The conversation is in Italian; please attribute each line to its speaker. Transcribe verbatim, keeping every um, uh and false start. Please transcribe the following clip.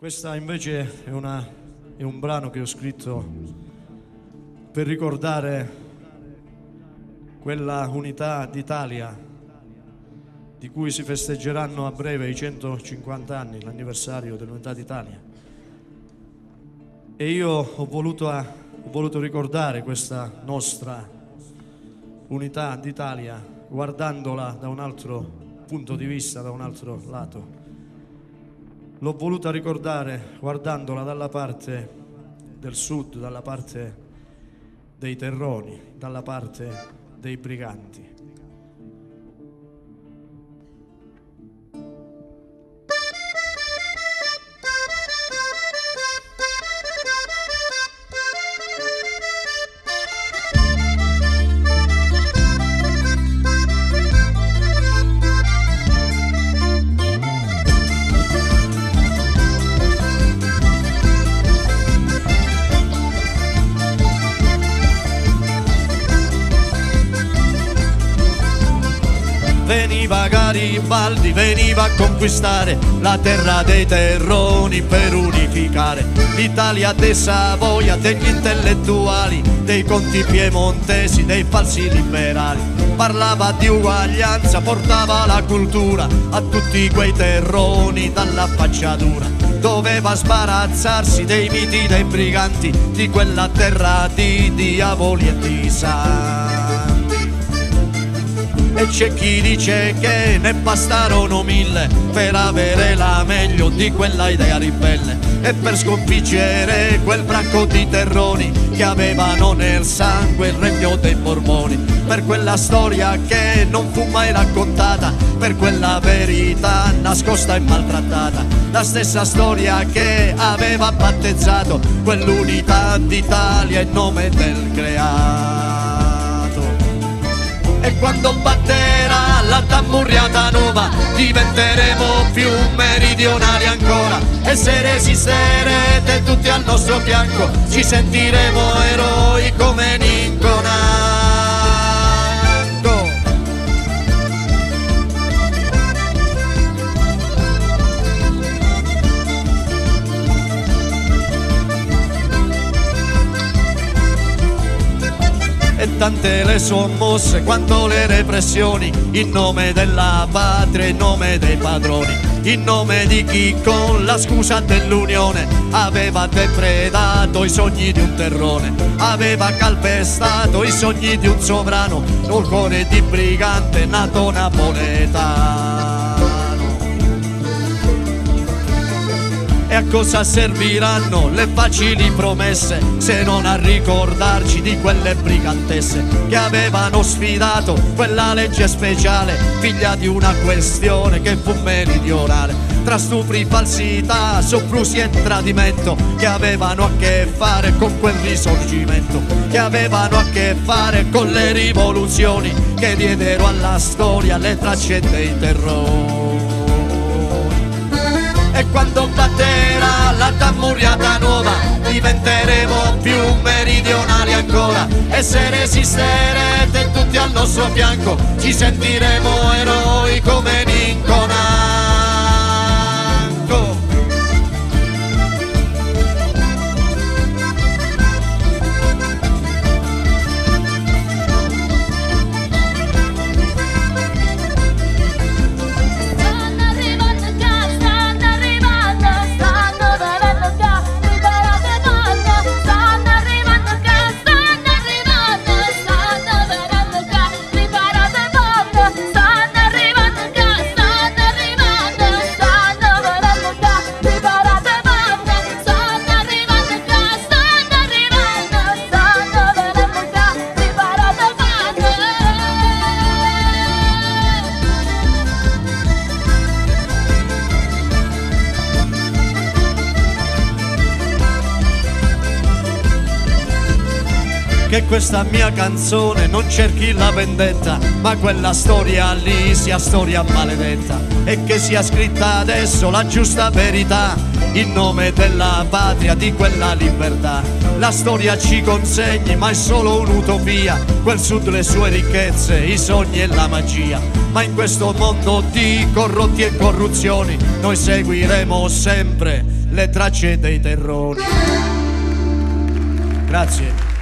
Speaker 1: Questa invece è, una, è un brano che ho scritto per ricordare quella unità d'Italia di cui si festeggeranno a breve i centocinquanta anni, l'anniversario dell'unità d'Italia. E io ho voluto, ho voluto ricordare questa nostra unità d'Italia guardandola da un altro punto di vista, da un altro lato. L'ho voluta ricordare guardandola dalla parte del sud, dalla parte dei terroni, dalla parte dei briganti. Veniva Garibaldi, veniva a conquistare la terra dei terroni per unificare l'Italia dei Savoia, degli intellettuali, dei conti piemontesi, dei falsi liberali. Parlava di uguaglianza, portava la cultura a tutti quei terroni dalla facciatura. Doveva sbarazzarsi dei miti, dei briganti, di quella terra di diavoli e di santi. E c'è chi dice che ne bastarono mille per avere la meglio di quella idea ribelle e per sconfiggere quel branco di terroni che avevano nel sangue il regno dei Borboni. Per quella storia che non fu mai raccontata, per quella verità nascosta e maltrattata, la stessa storia che aveva battezzato quell'unità d'Italia in nome del creato. E quando batterà l'alta murriata nuova diventeremo più meridionali ancora, e se resisterete tutti al nostro fianco ci sentiremo eroi come Ninconanco. E tante le sommosse quanto le repressioni, in nome della patria, in nome dei padroni, in nome di chi con la scusa dell'unione aveva depredato i sogni di un terrone, aveva calpestato i sogni di un sovrano, un cuore di brigante nato napoletano. E a cosa serviranno le facili promesse se non a ricordarci di quelle brigantesse che avevano sfidato quella legge speciale, figlia di una questione che fu meridionale, tra stupri, falsità, soprusi e tradimento, che avevano a che fare con quel risorgimento, che avevano a che fare con le rivoluzioni che diedero alla storia le tracce dei terrori. E quando batterà l'alta murriata nuova diventeremo più meridionali ancora, e se resisterete tutti al nostro fianco ci sentiremo eroi come Ninconanco. Che questa mia canzone non cerchi la vendetta, ma quella storia lì sia storia maledetta, e che sia scritta adesso la giusta verità in nome della patria, di quella libertà. La storia ci consegni, ma è solo un'utopia, quel sud, le sue ricchezze, i sogni e la magia. Ma in questo mondo di corrotti e corruzioni noi seguiremo sempre le tracce dei terroni. Grazie.